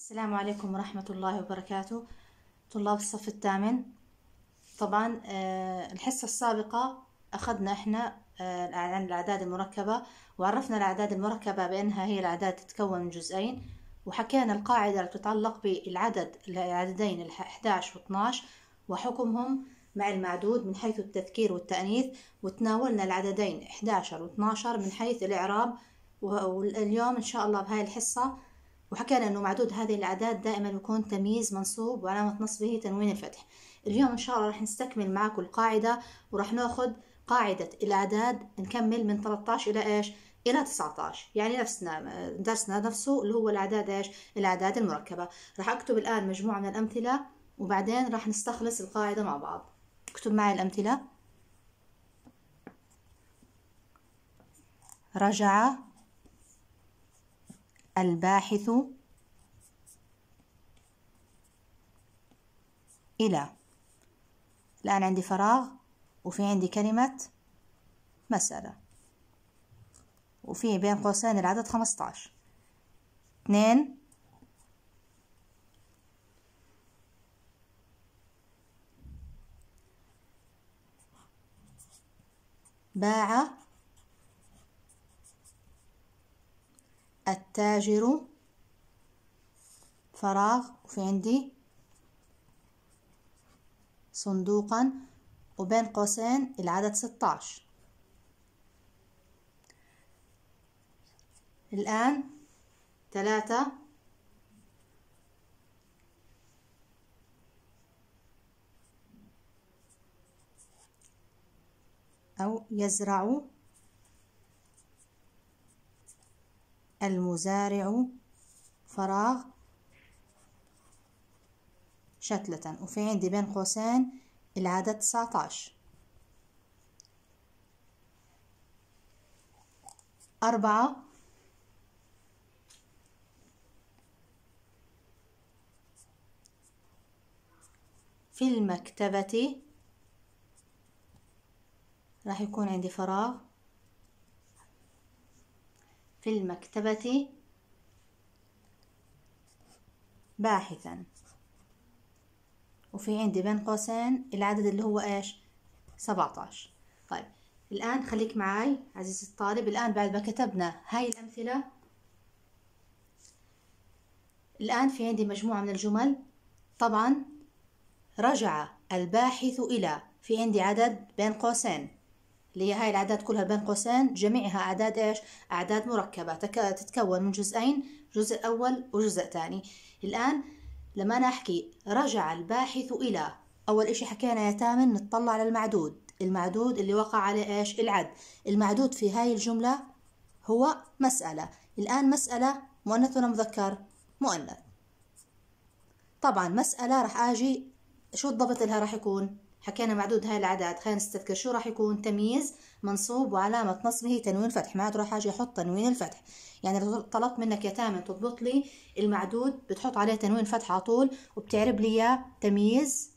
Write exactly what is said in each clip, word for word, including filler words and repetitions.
السلام عليكم ورحمة الله وبركاته. طلاب الصف الثامن، طبعا آه، الحصة السابقة أخذنا إحنا آه، عن الأعداد المركبة، وعرفنا الأعداد المركبة بأنها هي الأعداد تتكون من جزئين، وحكينا القاعدة اللي تتعلق بالعدد العددين ال إحدى عشر و اثني عشر وحكمهم مع المعدود من حيث التذكير والتأنيث، وتناولنا العددين إحدى عشر و اثني عشر من حيث الإعراب. واليوم إن شاء الله بهاي الحصة وحكينا انه معدود هذه الاعداد دائما يكون تمييز منصوب وعلامة نصبه تنوين الفتح. اليوم ان شاء الله راح نستكمل معكم القاعدة، وراح ناخذ قاعدة الاعداد نكمل من ثلاثة عشر الى ايش؟ الى تسعة عشر، يعني نفسنا درسنا نفسه اللي هو الاعداد ايش؟ الاعداد المركبة. راح اكتب الان مجموعة من الامثلة وبعدين راح نستخلص القاعدة مع بعض. اكتب معي الامثلة. رجع الباحث إلى. الآن عندي فراغ وفي عندي كلمة مسألة، وفي بين قوسين العدد خمسة عشر. اثنين باع التاجر فراغ، وفي عندي صندوقا وبين قوسين العدد ستة عشر. الآن ثلاثة أو يزرع المزارع فراغ شتلة، وفي عندي بين قوسين العدد تسعة عشر. أربعة في المكتبة، راح يكون عندي فراغ في المكتبة باحثا، وفي عندي بين قوسين العدد اللي هو ايش؟ سبعة عشر. طيب الآن خليك معاي عزيزي الطالب. الآن بعد ما كتبنا هاي الأمثلة، الآن في عندي مجموعة من الجمل. طبعا رجع الباحث إلى، في عندي عدد بين قوسين اللي هي هاي الأعداد كلها بين قوسين جميعها أعداد ايش؟ أعداد مركبة تتكون من جزئين، جزء أول وجزء ثاني. الآن لما أنا أحكي رجع الباحث إلى، أول إشي حكينا يا تامن نطلع على المعدود، المعدود اللي وقع عليه إيش؟ العد. المعدود في هاي الجملة هو مسألة. الآن مسألة مؤنث ولا مذكر؟ مؤنث. طبعا مسألة راح أجي شو الضبط لها؟ راح يكون حكينا معدود هاي الأعداد، خلينا نستذكر شو راح يكون؟ تمييز منصوب وعلامة نصبه تنوين فتح. ما راح أجي أحط تنوين الفتح، يعني لو طلبت منك يا تامن تضبط لي المعدود بتحط عليه تنوين فتح على طول، وبتعرب لي إياه تمييز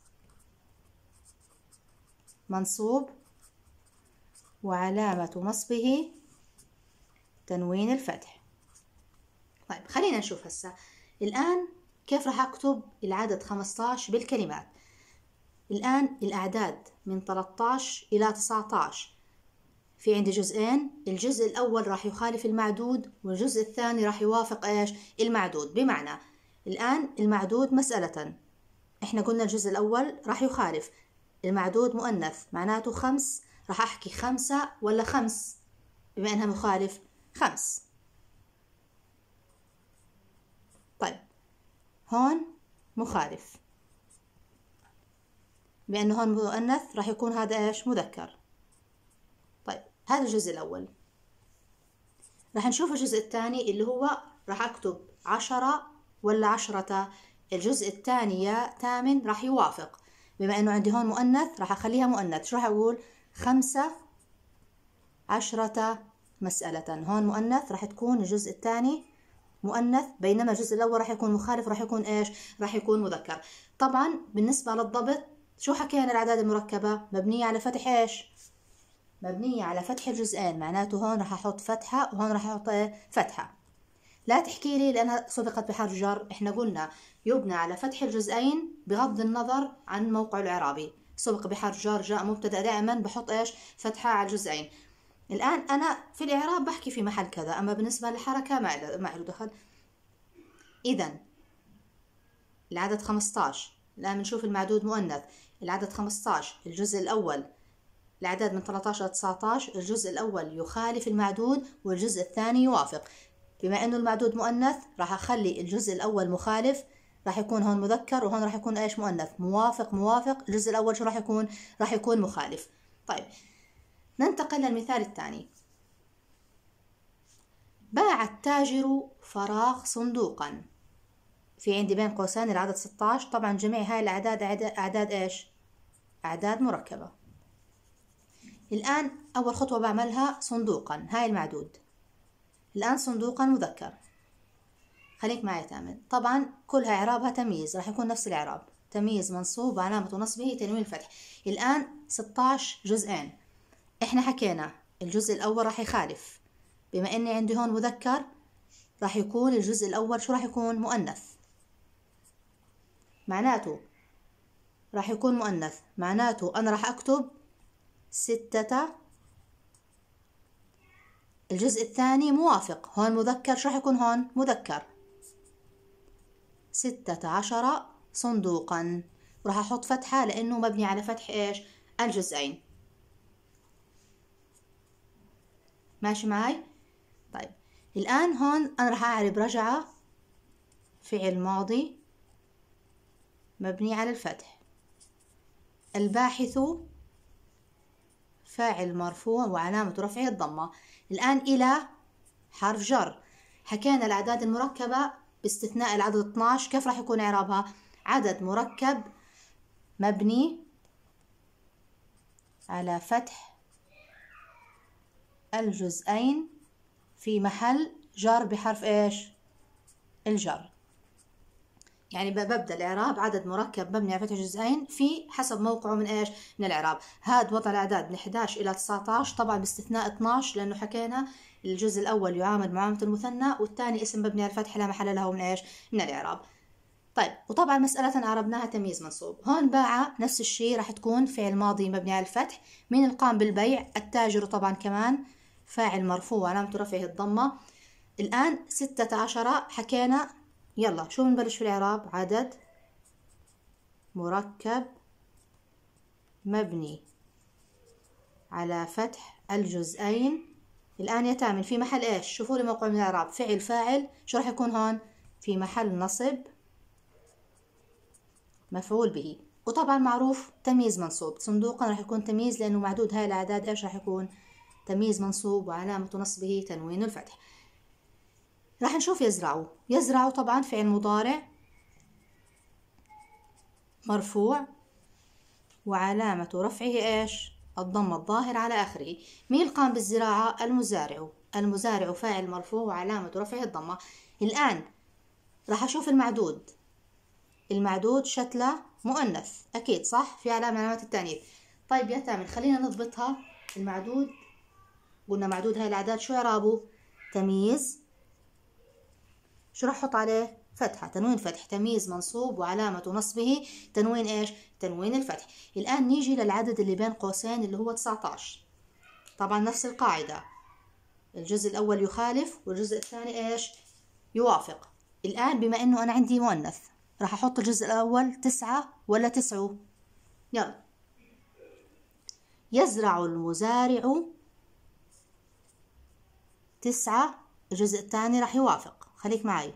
منصوب وعلامة نصبه تنوين الفتح. طيب خلينا نشوف هسا الآن كيف راح أكتب العدد خمسة عشر بالكلمات. الآن الأعداد من ثلاثة عشر إلى تسعة عشر في عندي جزئين، الجزء الأول راح يخالف المعدود والجزء الثاني راح يوافق إيش؟ المعدود. بمعنى الآن المعدود مسألة، إحنا قلنا الجزء الأول راح يخالف المعدود مؤنث، معناته خمس، راح أحكي خمسة ولا خمس؟ بما إنها مخالف خمس. طيب هون مخالف، بأنه هون مؤنث راح يكون هذا إيش؟ مذكر. طيب هذا الجزء الأول. راح نشوف الجزء الثاني اللي هو راح أكتب عشرة ولا عشرة. الجزء الثاني يا تامن راح يوافق، بما إنه عندي هون مؤنث راح أخليها مؤنث. شو راح أقول؟ خمسة عشرة مسألة. هون مؤنث راح تكون الجزء الثاني مؤنث، بينما الجزء الأول راح يكون مخالف، راح يكون إيش؟ راح يكون مذكر. طبعا بالنسبة للضبط شو حكينا؟ الأعداد المركبة مبنية على فتح إيش؟ مبنية على فتح الجزئين، معناته هون راح أحط فتحة وهون راح أحط فتحة. لا تحكي لي لأنها سبقت بحرف جر، إحنا قلنا يبنى على فتح الجزئين بغض النظر عن موقع الإعرابي. سبق بحرف جر، جاء مبتدأ، دائما بحط إيش؟ فتحة على الجزئين. الآن أنا في الإعراب بحكي في محل كذا، أما بالنسبة للحركة ما ما له دخل. إذا العدد خمسطعش، الآن بنشوف المعدود مؤنث. العدد خمسطعش الجزء الأول، الأعداد من ثلاثطعش إلى تسعطعش، الجزء الأول يخالف المعدود والجزء الثاني يوافق. بما إنه المعدود مؤنث راح أخلي الجزء الأول مخالف، راح يكون هون مذكر وهون راح يكون إيش؟ مؤنث. موافق موافق، الجزء الأول شو راح يكون؟ راح يكون مخالف. طيب ننتقل للمثال الثاني. باع التاجر فراغ صندوقا. في عندي بين قوسين العدد ستطعش، طبعا جميع هاي الأعداد أعداد إيش؟ أعداد مركبة. الآن أول خطوة بعملها صندوقا، هاي المعدود. الآن صندوقا مذكر. خليك معي تامل. طبعا كلها إعرابها تمييز، راح يكون نفس الإعراب، تمييز منصوب وعلامة نصبه تنوين الفتح. الآن ستطعش جزئين، إحنا حكينا الجزء الأول راح يخالف، بما إني عندي هون مذكر راح يكون الجزء الأول شو راح يكون؟ مؤنث. معناته راح يكون مؤنث، معناته أنا راح أكتب ستة. الجزء الثاني موافق، هون مذكر، شو راح يكون هون؟ مذكر. ستة عشر صندوقا، وراح أحط فتحة لأنه مبني على فتح إيش؟ الجزئين. ماشي معي؟ طيب الآن هون أنا راح أعرب رجعة، فعل ماضي مبني على الفتح. الباحث فاعل مرفوع وعلامة رفعه الضمة. الآن إلى حرف جر. حكينا الأعداد المركبة باستثناء العدد اثناعش كيف راح يكون إعرابها؟ عدد مركب مبني على فتح الجزئين في محل جر بحرف إيش؟ الجر. يعني ببدأ الإعراب عدد مركب مبني على فتح الجزئين في حسب موقعه من إيش؟ من الإعراب. هذا وضع الأعداد من إحداش إلى تسعطعش، طبعا باستثناء اثناعش لأنه حكينا الجزء الأول يعامل معاملة المثنى والثاني اسم مبني على الفتح لا محل له من إيش؟ من الإعراب. طيب وطبعا مسألة عربناها تمييز منصوب. هون باع نفس الشيء، راح تكون فعل ماضي مبني على الفتح. مين القام بالبيع؟ التاجر، طبعا كمان فاعل مرفوع وعلامة رفعه الضمة. الآن ستة عشر حكينا، يلا شو بنبلش في الإعراب؟ عدد مركب مبني على فتح الجزئين. الآن يا تامن في محل إيش؟ شوفوا لي موقع من الإعراب. فعل فاعل، شو راح يكون هون؟ في محل نصب مفعول به. وطبعا معروف تمييز منصوب. صندوقا راح يكون تمييز لأنه معدود هاي الأعداد إيش راح يكون؟ تمييز منصوب وعلامة نصبه تنوين الفتح. راح نشوف يزرعوا. يزرعوا طبعا فعل مضارع مرفوع وعلامة رفعه إيش؟ الضم الظاهر على آخره. مين قام بالزراعة؟ المزارع. المزارع فاعل مرفوع وعلامة رفعه الضمة. الآن راح أشوف المعدود. المعدود شتلة مؤنث أكيد صح؟ في علامة علامات التأنيث. طيب يا تامر خلينا نضبطها. المعدود قلنا معدود هاي الأعداد شو إعرابه؟ تمييز، شو راح أحط عليه؟ فتحة، تنوين فتح. تمييز منصوب وعلامة نصبه تنوين إيش؟ تنوين الفتح. الآن نيجي للعدد اللي بين قوسين اللي هو تسعطعش. طبعا نفس القاعدة، الجزء الأول يخالف والجزء الثاني إيش؟ يوافق. الآن بما إنه أنا عندي مؤنث راح أحط الجزء الأول تسعة ولا تسعوا؟ يلا. يزرع المزارع تسعة، الجزء الثاني راح يوافق. خليك معي.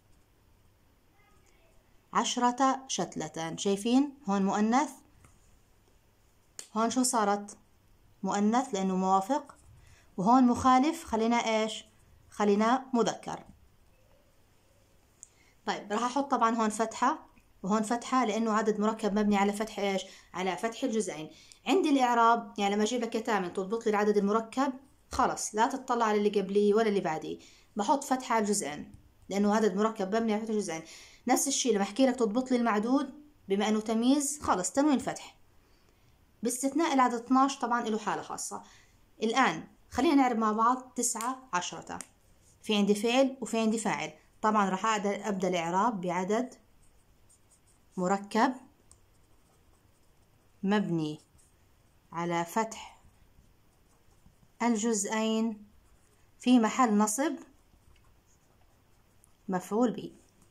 عشرة شتلة. شايفين هون مؤنث، هون شو صارت؟ مؤنث لأنه موافق، وهون مخالف خلينا إيش؟ خلينا مذكر. طيب راح أحط طبعا هون فتحة وهون فتحة لأنه عدد مركب مبني على فتح إيش؟ على فتح الجزئين. عندي الإعراب يعني لما أجيب لك يا تامن تضبط لي العدد المركب، خلص لا تطلع على اللي قبلي ولا اللي بعدي، بحط فتحة على الجزئين لأنه عدد مركب مبني على فتح الجزئين. نفس الشيء لما أحكي لك تضبط لي المعدود بما أنه تمييز، خلص تنوين فتح باستثناء العدد اثناعش طبعا له حالة خاصة. الآن خلينا نعرف مع بعض. تسعة عشرة في عندي فعل وفي عندي فاعل. طبعا راح أبدأ الإعراب بعدد مركب مبني على فتح الجزئين في محل نصب مفعول به.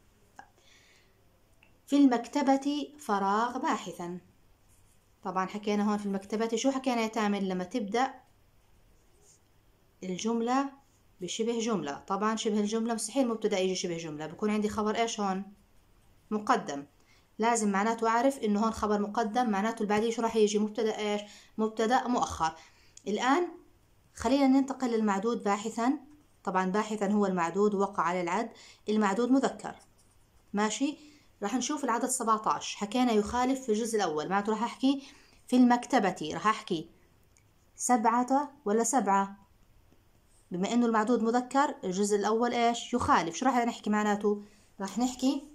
في المكتبة فراغ باحثا. طبعا حكينا هون في المكتبة، شو حكينا يا تامر؟ لما تبدأ الجملة بشبه جملة. طبعا شبه الجملة مستحيل مبتدأ يجي شبه جملة، بكون عندي خبر ايش هون؟ مقدم. لازم معناته أعرف إنه هون خبر مقدم، معناته اللي بعديه شو راح يجي؟ مبتدأ ايش؟ مبتدأ مؤخر. الآن خلينا ننتقل للمعدود باحثا. طبعا باحثا هو المعدود وقع على العد. المعدود مذكر، ماشي. راح نشوف العدد سبعة عشر. حكينا يخالف في الجزء الأول، معناته راح أحكي في المكتبة، راح أحكي سبعة ولا سبعة؟ بما إنه المعدود مذكر الجزء الأول إيش؟ يخالف. شو راح نحكي معناته؟ راح نحكي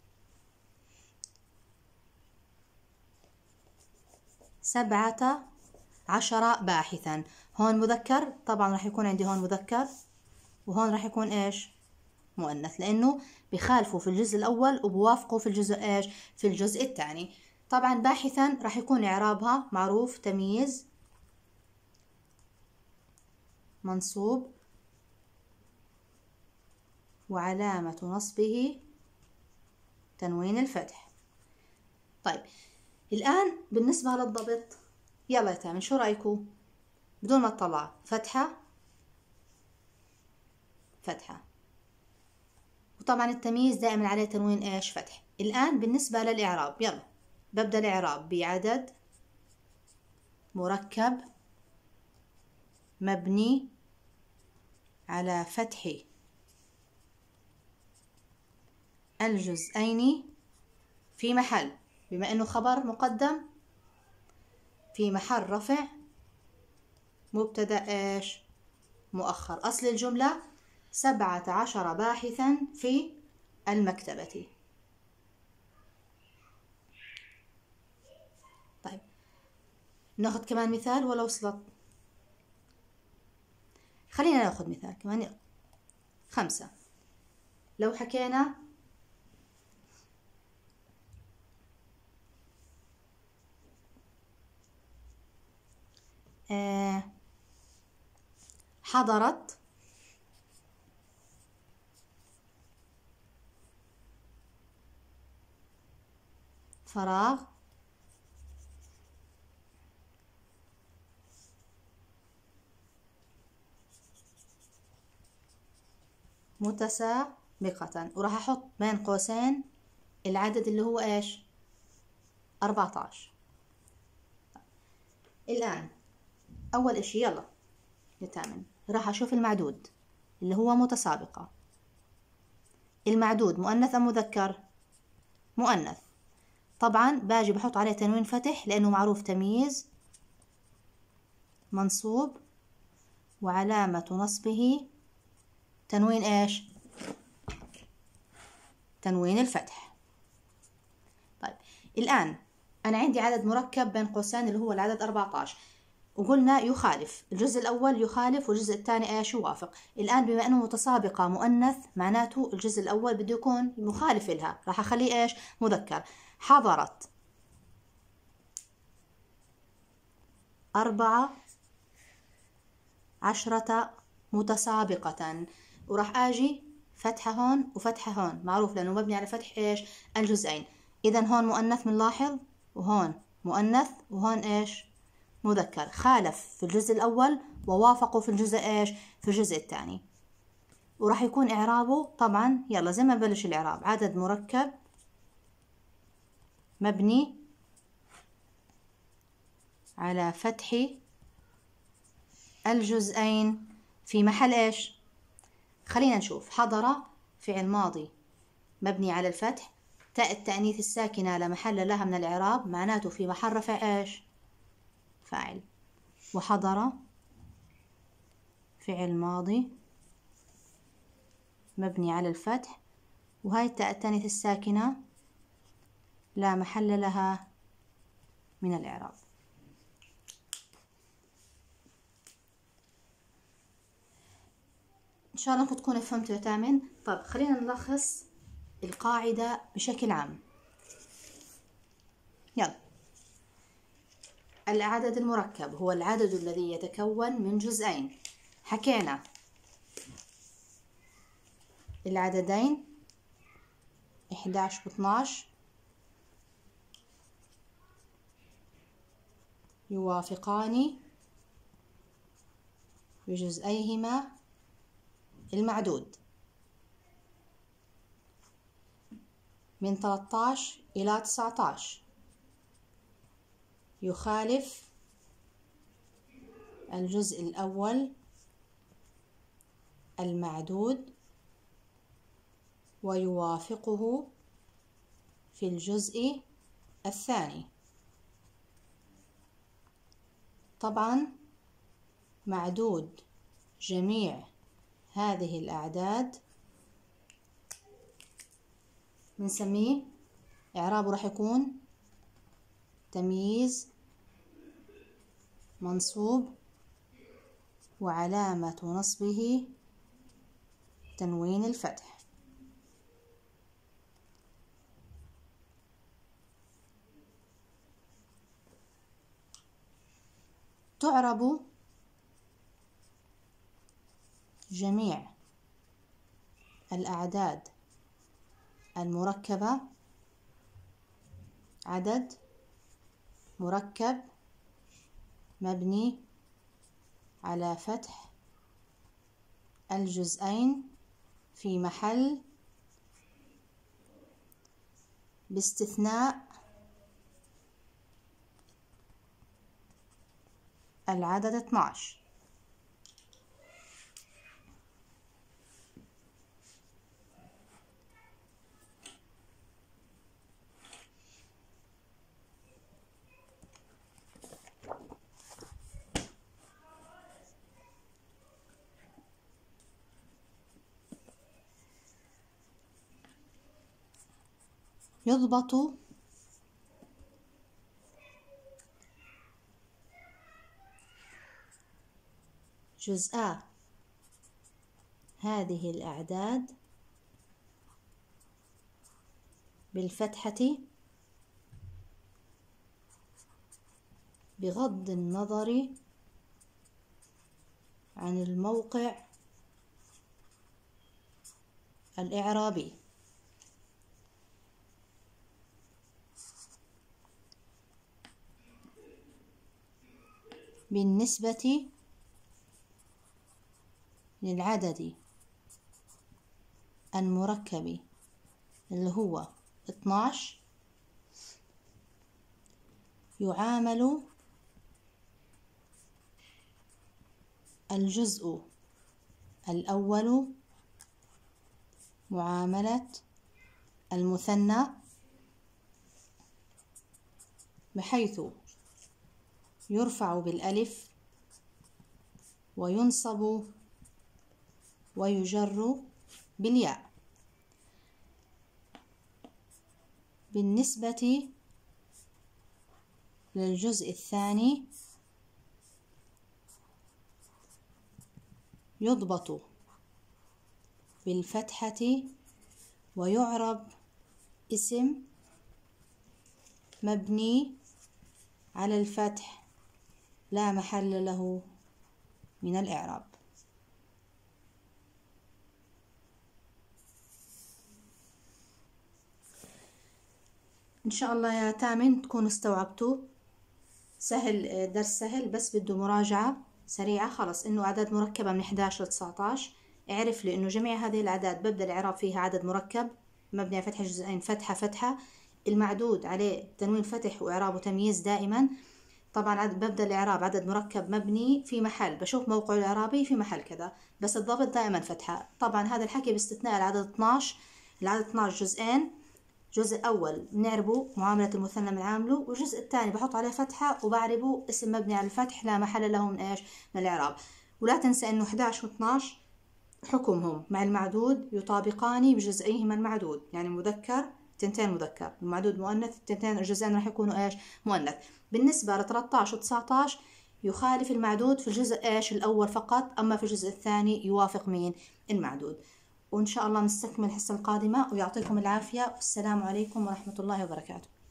سبعة عشر باحثا. هون مذكر، طبعا راح يكون عندي هون مذكر، وهون راح يكون إيش؟ مؤنث، لأنه بخالفوا في الجزء الأول وبوافقوا في الجزء إيش؟ في الجزء الثاني. طبعا باحثا راح يكون إعرابها معروف، تمييز منصوب وعلامة نصبه تنوين الفتح. طيب الآن بالنسبة للضبط، يلا يا تامر شو رأيكم؟ بدون ما تطلع، فتحة فتحة، وطبعا التمييز دائما عليه تنوين ايش؟ فتح. الآن بالنسبة للإعراب، يلا ببدأ الإعراب بعدد مركب مبني على فتح الجزئين في محل، بما انه خبر مقدم، في محل رفع مبتدأ ايش؟ مؤخر. اصل الجملة سبعة عشر باحثا في المكتبة. طيب ناخذ كمان مثال ولا وصلت؟ خلينا ناخذ مثال كمان. خمسة، لو حكينا آه حضرت فراغ متسابقة، وراح احط بين قوسين العدد اللي هو ايش؟ أربعة عشر. الآن أول إشي يلا نتامن، راح أشوف المعدود اللي هو متسابقة. المعدود مؤنث أم مذكر؟ مؤنث. طبعا باجي بحط عليه تنوين فتح لأنه معروف، تمييز منصوب وعلامة نصبه تنوين ايش؟ تنوين الفتح. طيب الآن أنا عندي عدد مركب بين قوسين اللي هو العدد أربعة عشر، وقلنا يخالف. الجزء الأول يخالف والجزء الثاني ايش؟ يوافق. الآن بما أنه متسابقة مؤنث، معناته الجزء الأول بده يكون مخالف لها، راح أخليه ايش؟ مذكر. حضرت أربعة عشرة متسابقة، وراح آجي فتحة هون وفتحة هون، معروف لأنه مبني على فتح ايش؟ الجزئين. إذا هون مؤنث بنلاحظ، وهون مؤنث، وهون ايش؟ مذكر. خالف في الجزء الأول ووافقوا في الجزء ايش؟ في الجزء الثاني. وراح يكون إعرابه طبعا، يلا زي ما بلش الإعراب، عدد مركب مبني على فتح الجزئين في محل ايش؟ خلينا نشوف. حضر فعل ماضي مبني على الفتح، تاء التأنيث الساكنة لا محل لها من الإعراب، معناته في محل رفع ايش؟ فاعل. وحضر فعل ماضي مبني على الفتح، وهاي التاء التأنيث الساكنة لا محل لها من الإعراب. إن شاء الله أنكم تكونوا فهمتوا يا تامن. طيب خلينا نلخص القاعدة بشكل عام. يلا، العدد المركب هو العدد الذي يتكون من جزئين. حكينا العددين إحدى عشر و اثني عشر يوافقان بجزئيهما المعدود من ثلاثة عشر إلى تسعة عشر، يخالف الجزء الأول المعدود ويوافقه في الجزء الثاني. طبعا معدود جميع هذه الأعداد بنسميه إعرابه راح يكون تمييز منصوب وعلامة نصبه تنوين الفتح. تعرب جميع الأعداد المركبة عدد مركب مبني على فتح الجزئين في محل باستثناء العدد اثني عشر. يضبط جزءا هذه الأعداد بالفتحة بغض النظر عن الموقع الإعرابي. بالنسبة للعدد المركب اللي هو اثني عشر يعامل الجزء الأول معاملة المثنى، بحيث يرفع بالألف وينصب ويجر بالياء. بالنسبة للجزء الثاني يضبط بالفتحة ويعرب اسم مبني على الفتح لا محل له من الإعراب. إن شاء الله يا تامن تكونوا استوعبتوا. سهل، درس سهل بس بده مراجعة سريعة. خلص إنه أعداد مركبة من إحدى عشر ل تسعة عشر، اعرف لي إنه جميع هذه الأعداد ببدأ الإعراب فيها عدد مركب مبني على فتح الجزئين فتحة فتحة، المعدود عليه تنوين فتح وإعرابه تمييز دائما. طبعا ببدأ الإعراب عدد مركب مبني في محل، بشوف موقعه الإعرابي في محل كذا، بس الضبط دائما فتحة. طبعا هذا الحكي باستثناء العدد اثني عشر. العدد اثني عشر جزئين، جزء الأول بنعربه معاملة المثنى بنعامله، والجزء الثاني بحط عليه فتحة وبعربه اسم مبني على الفتح لا محل له من إيش؟ من الإعراب. ولا تنسى إنه إحدى عشر و اثني عشر حكمهم مع المعدود يطابقان بجزئيهما المعدود، يعني مذكر تنتين مذكر، المعدود مؤنث، التنتين الجزئين راح يكونوا إيش؟ مؤنث. بالنسبة ل ثلاثة عشر و تسعة عشر يخالف المعدود في الجزء إيش الأول فقط، أما في الجزء الثاني يوافق مين؟ المعدود. وإن شاء الله نستكمل الحصة القادمة، ويعطيكم العافية، والسلام عليكم ورحمة الله وبركاته.